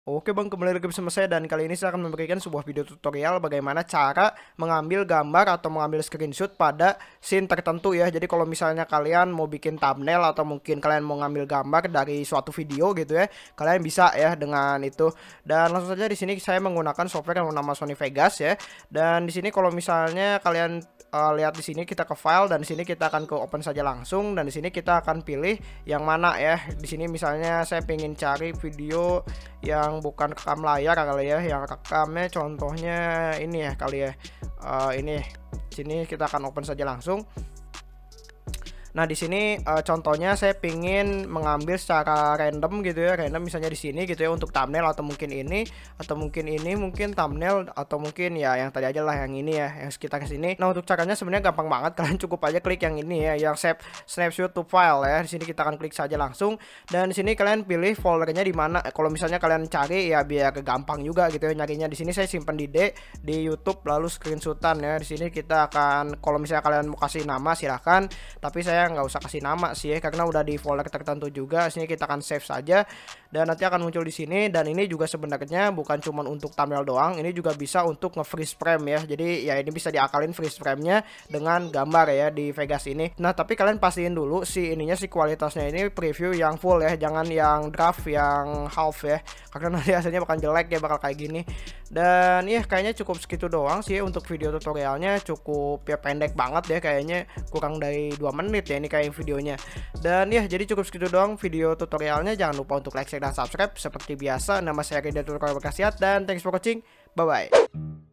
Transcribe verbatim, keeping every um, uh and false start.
Oke bang, kembali lagi bersama saya dan kali ini saya akan memberikan sebuah video tutorial bagaimana cara mengambil gambar atau mengambil screenshot pada scene tertentu ya. Jadi kalau misalnya kalian mau bikin thumbnail atau mungkin kalian mau ngambil gambar dari suatu video gitu ya, kalian bisa ya dengan itu. Dan langsung saja di sini saya menggunakan software yang bernama Sony Vegas ya. Dan di sini kalau misalnya kalian uh, lihat di sini kita ke file dan di sini kita akan ke open saja langsung dan di sini kita akan pilih yang mana ya. Di sini misalnya saya pengen cari video yang bukan rekam layar kali ya, yang rekamnya contohnya ini ya kali ya, uh, ini sini kita akan open saja langsung. Nah di sini uh, contohnya saya pingin mengambil secara random gitu ya, random misalnya di sini gitu ya untuk thumbnail atau mungkin ini atau mungkin ini mungkin thumbnail atau mungkin ya yang tadi aja lah yang ini ya yang sekitar sini. Nah untuk caranya sebenarnya gampang banget, kalian cukup aja klik yang ini ya, yang save snapshot to file ya. Di sini kita akan klik saja langsung dan di sini kalian pilih foldernya di mana. Kalau misalnya kalian cari ya biar gampang juga gitu ya nyarinya. Di sini saya simpan di D di YouTube lalu screenshotan ya. Di sini kita akan, kalau misalnya kalian mau kasih nama silahkan, tapi saya nggak usah kasih nama sih ya karena udah di folder tertentu juga. Sini kita akan save saja dan nanti akan muncul di sini. Dan ini juga sebenarnya bukan cuma untuk thumbnail doang, ini juga bisa untuk nge-freeze frame ya. Jadi ya ini bisa diakalin freeze frame-nya dengan gambar ya di Vegas ini. Nah tapi kalian pastiin dulu si ininya, si kualitasnya ini preview yang full ya, jangan yang draft yang half ya, karena nanti hasilnya bakal jelek ya, bakal kayak gini. Dan ya kayaknya cukup segitu doang sih untuk video tutorialnya, cukup ya pendek banget ya, kayaknya kurang dari dua menit ya ini kayak videonya. Dan ya jadi cukup segitu doang video tutorialnya. Jangan lupa untuk like, share, dan subscribe seperti biasa. Nama saya Rida Tutorial Berkasiat dan thanks for watching, bye bye.